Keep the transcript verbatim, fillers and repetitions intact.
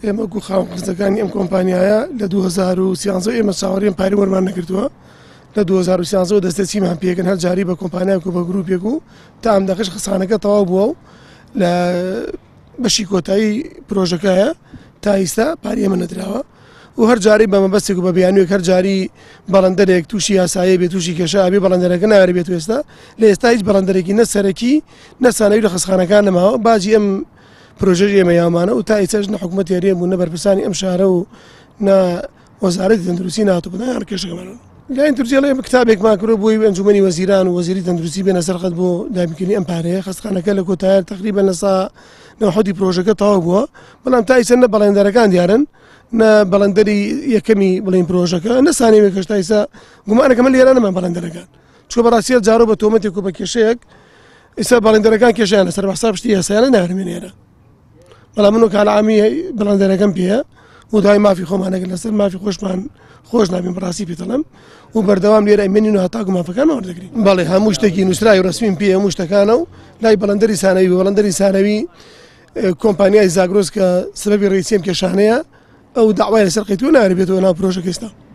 ئێمە وەکو خاوەنکردەکانی ئەم کۆمپانیایە لە دوو هەزار و سیانزە ئێمە چاوەڕێی پارەی وەرمان نەکردووە لە دوو هەزار و سیانزە دەستە چیمان پێکەن هەر جاری بە کۆمپانیایەک و بە گروپێک و تا ئەم دەقەش خسانەکە تەواو بووە و لە بەشی کۆتایی پرۆژەکەیە تا ئێستا پارەی ئێمە نەدراوە و هەر جاری بە مەبەستێک و بە بیانوێک هەر جاری بەڵەندەرێک تووشی یاسایە بێت تووشی کێشە ئەبێ بەڵەندەرەکە ناوێت بێت ئێستا لە ئێستا هیچ بەڵەندەرێکی نە سەرەکی نە سانەوی لە خسخانەکان نەماوە باجی ئەم پرۆژەی ئێمە یامانە و تا ئێستاش نە حکوومەت یاریە بوو نە بەرپرسانی ئەم شارە و نە وەزارەتی تەندروستی نهاتوو بدەن هەر کێشەکەمانەوە لای تورکیا ئێمە کتابێکمان کردووە بۆی ئەنجومەنی وەزیران و وەزیری تەندروستی بێنە سەرخەت بۆ دابینکردنی ئەم پارەیە خستخانەکە لە کۆتاییە تقریبەن لە سا نەوەحەدی پرۆژەکە تەواو بووە بەڵام تا ئێستا نە بەڵێندەرەکان دیارن نە بەڵەندەری یەکەمی بڵین پرۆژەکە نە سانەوێکەش تا ئێستا گومانەکە من لێرە نەمان بەڵەندەرەکان چونکە بەڕاستی جارۆ بە تۆمەتێک و بە کێشەیەک ئێستا بەڵێندەرەکان کێشیان لەسەر بەحسا پشتی یاسایانە ناهێنێرە بەڵام من و کاڵعامی بەڵەندەرەکەم پێیە و دوای مافی خۆمانەگەن لەسەر مافی خۆشمان خۆش نابین بەڕاستی پێ دەڵێم و بەردەوام لێرە ئەمێنین و هەتا گومانفەکانمان وەردەگرین بەڵێ هەموو شتێکی نووسراوی و ڕسمیم پێ هەموو شتەکانە و لای بەڵەندەری سانەوی و بەڵەندەری سانەوی کۆمپانیای زاگرۆس کە سبەبی ڕێیسیم کێشانەیە ئەو داوای لەسەر قەیتووە ناوێت بێتەوە ناو پرۆژەکە ئێستا